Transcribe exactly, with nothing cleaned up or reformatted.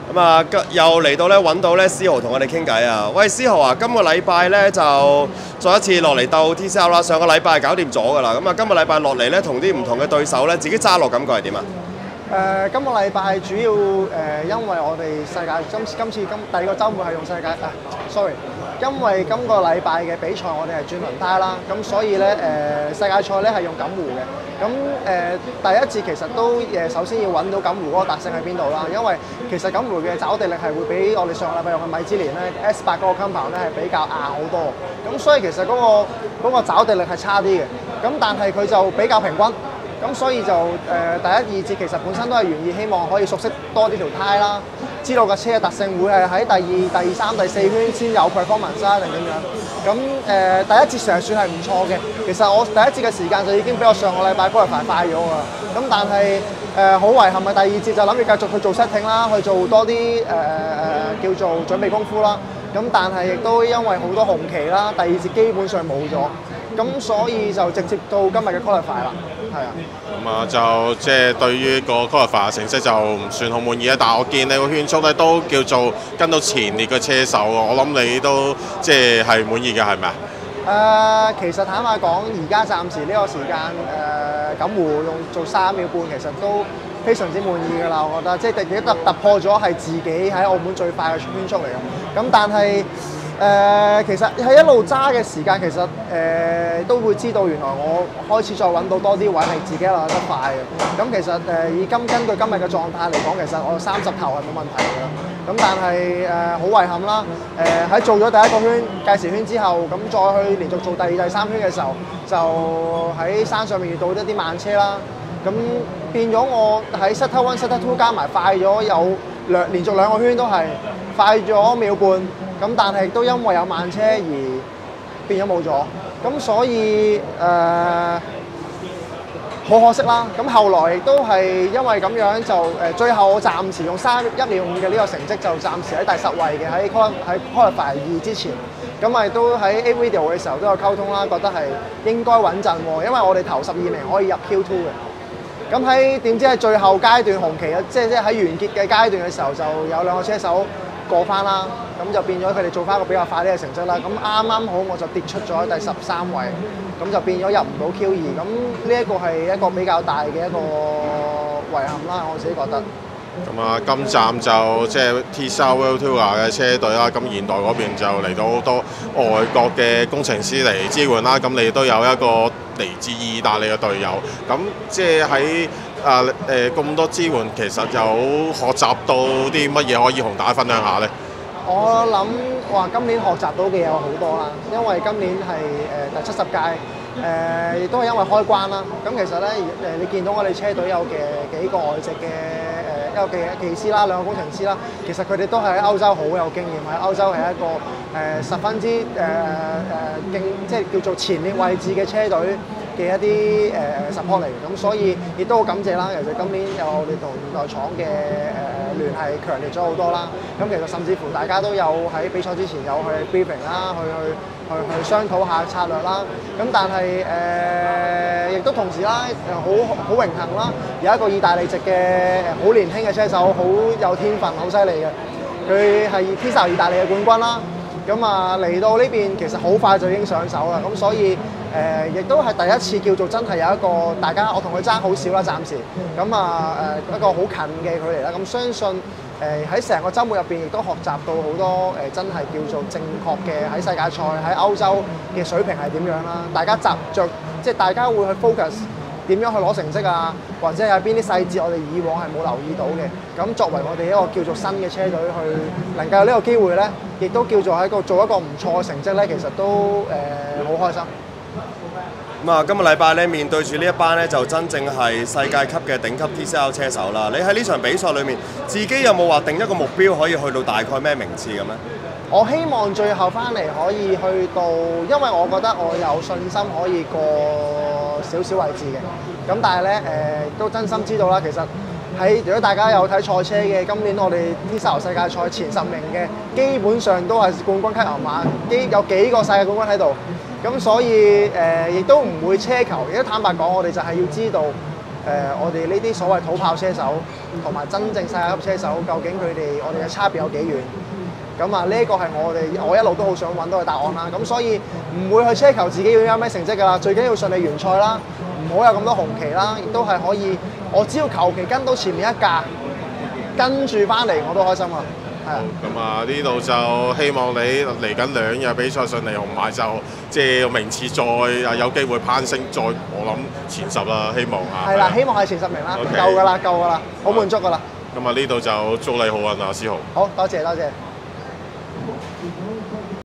咁啊，又嚟到咧揾到咧思豪同我哋傾偈啊！喂，思豪啊，今個禮拜咧就再一次落嚟鬥 T C L 啦。上個禮拜係搞掂咗㗎啦。咁啊，今個禮拜落嚟咧，同啲唔同嘅對手咧，自己揸落感覺係點啊？ 誒、呃，今個禮拜主要誒、呃，因為我哋世界今今次今第二個週末係用世界啊 ，sorry， 因為今個禮拜嘅比賽我哋係轉輪胎啦，咁所以咧誒、呃、世界賽咧係用錦湖嘅，咁誒、呃、第一節其實都誒首先要揾到錦湖嗰個特性喺邊度啦，因為其實錦湖嘅抓地力係會比我哋上個禮拜用嘅米芝蓮咧 S 八嗰個 compound 咧係比較硬好多，咁所以其實嗰、那個嗰、那個抓地力係差啲嘅，咁但係佢就比較平均。咁所以就誒、呃、第一二節其實本身都係原意希望可以熟悉多啲條胎啦，知道架車嘅特性會係喺第二、第三、第四圈先有 performance 啦定點樣。咁誒、呃、第一節成日算係唔錯嘅，其實我第一節嘅時間就已經比我上個禮拜 qualify 快咗㗎啦。咁但係誒好遺憾嘅第二節就諗住繼續去做 setting 啦，去做多啲誒誒叫做準備功夫啦。咁但係亦都因為好多紅旗啦，第二節基本上冇咗，咁所以就直接到今日嘅 qualify 啦。係啊， 咁啊就即係對於個 qualify 嘅成績就唔算好滿意啊，但係我見你個圈速咧都叫做跟到前列嘅車手，我諗你都即係係滿意嘅係咪啊？ 誒、呃，其實坦白講，而家暫時呢個時間誒錦湖用做三秒半，其實都非常之滿意㗎啦，我覺得，即係亦都突破咗係自己喺澳門最快嘅圈速嚟嘅。咁但係誒、呃，其實喺一路揸嘅時間，其實誒、呃、都會知道原來我開始再揾到多啲位係自己一路得快嘅。咁其實誒、呃、以今根據今日嘅狀態嚟講，其實我三十頭係冇問題㗎啦。咁但係誒好遺憾啦，誒、呃、喺做咗第一個圈計時圈之後，咁再去連續做第二、第三圈嘅時候，就喺山上面遇到一啲慢車啦。咁變咗我喺 Sector One、Sector Two 加埋快咗有兩連續兩個圈都係快咗秒半，咁但係都因為有慢車而變咗冇咗，咁所以誒好、呃、可惜啦。咁後來亦都係因為咁樣就誒、呃、最後我暫時用三一秒五嘅呢個成績就暫時喺第十位嘅，喺 qual 喺 qualify 二之前。咁咪都喺 A video 嘅時候都有溝通啦，覺得係應該穩陣喎，因為我哋頭十二名可以入 Q two 嘅。咁喺點知喺最後階段紅旗啊，即係即係喺完結嘅階段嘅時候，就有兩個車手過翻啦，咁就變咗佢哋做翻一個比較快啲嘅成績啦。咁啱啱好我就跌出咗第十三位，咁就變咗入唔到 Q 二。咁呢一個係一個比較大嘅一個遺憾啦，我自己覺得。 咁啊，今站就即係 T C L World Tour 嘅車隊啦，咁現代嗰邊就嚟到好多外國嘅工程師嚟支援啦，咁你都有一個嚟自意大利嘅隊友，咁即係喺啊誒咁多支援，其實有學習到啲乜嘢可以同大家分享下咧？ 我諗話今年學習到嘅嘢有好多啦，因為今年係誒、呃、第七十屆，誒亦都係因為開關啦。咁其實咧誒，你見到我哋車隊有嘅幾個外籍嘅誒一個技技師啦，兩個工程師啦，其實佢哋都係喺歐洲好有經驗，喺歐洲係一個誒、呃、十分之誒誒勁，即係叫做前列位置嘅車隊嘅一啲誒、呃、support 嚟嘅。咁所以亦都好感謝啦。其實今年有我哋同現代廠嘅誒、呃、聯繫強烈咗好多啦。咁其實甚至乎大家都有喺比賽之前有去 briefing 啦，去去去去商討下策略啦。咁但係誒亦都同時啦，誒好好榮幸啦，有一個意大利籍嘅好年輕嘅車手，好有天分，好犀利嘅。佢係 T C L 意大利嘅冠軍啦。咁啊嚟到呢邊其實好快就已經上手啦。咁所以誒亦都係第一次叫做真係有一個大家我同佢爭好少啦，暫時。咁啊誒一個好近嘅距離啦。咁相信誒喺成個週末入邊，亦都學習到好多誒、呃、真係叫做正確嘅喺世界賽喺歐洲嘅水平係點樣啦。大家集着即係大家會去 focus 點樣去攞成績啊，或者有邊啲細節我哋以往係冇留意到嘅。咁作為我哋一個叫做新嘅車隊去能夠有呢個機會咧，亦都叫做喺個做一個唔錯嘅成績咧，其實都誒好、呃、開心。 咁啊，今個禮拜咧面對住呢一班咧就真正係世界級嘅頂級 T C L 車手啦。你喺呢場比賽裏面，自己有冇話定一個目標可以去到大概咩名次咁咧？ 我希望最後翻嚟可以去到，因為我覺得我有信心可以過少少位置嘅。咁但係咧誒，都真心知道啦。其實喺如果大家有睇賽車嘅，今年我哋 T C L 世界賽前十名嘅，基本上都係冠軍級牛馬，幾有幾個世界冠軍喺度。咁所以誒，亦、呃、都唔會奢求。亦都坦白講，我哋就係要知道誒、呃，我哋呢啲所謂土炮車手同埋真正世界級車手究竟佢哋我哋嘅差別有幾遠？咁啊，呢一個係我哋我一路都好想揾到嘅答案啦。咁所以唔會去奢求自己要有咩成績㗎啦，最緊要順利完賽啦，唔好有咁多紅旗啦，亦都係可以，我只要求其跟到前面一架，跟住翻嚟我都開心啊！係啊。 咁啊，呢度就希望你嚟緊兩日比賽順利，同埋就即係名次再啊有機會攀升，再我諗前十啦，希望啊。 係啦，希望係前十名啦， Okay 夠㗎啦，夠㗎啦，好滿足㗎啦。 咁啊，呢度就祝你好運啊，思豪。 好多謝多謝。